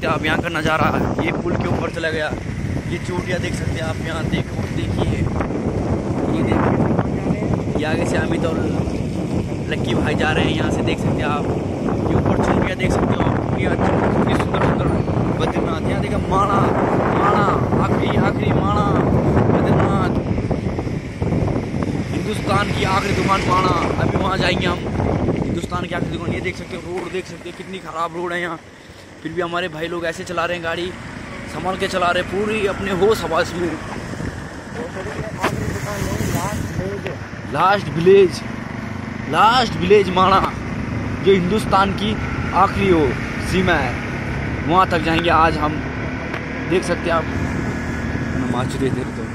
सकते हैं आप यहाँ का नज़ारा। ये पुल के ऊपर चला गया, ये चोटियाँ देख सकते हैं आप यहाँ। देखिए ये देखिए, ये आगे से अमित और लक्की भाई जा रहे हैं यहाँ से, देख सकते हैं आप। ये ऊपर चोटियाँ देख सकते हो आप, कितनी सुंदर सुंदर बद्रीनाथ। यहाँ देखा माणा, आखिरी माणा बद्रीनाथ, हिंदुस्तान की आखिरी दुकान माणा। अभी वहाँ जाएंगे हम, हिंदुस्तान की आखिरी दुकान। ये देख सकते हो रोड, देख सकते हो कितनी ख़राब रोड है यहाँ, फिर भी हमारे भाई लोग ऐसे चला रहे हैं गाड़ी, संभाल के चला रहे, पूरी अपने होश हवास में। लास्ट विलेज माणा, जो हिंदुस्तान की आखिरी हो सीमा है, वहाँ तक जाएंगे आज हम। देख सकते हैं आप, नमाज देते तो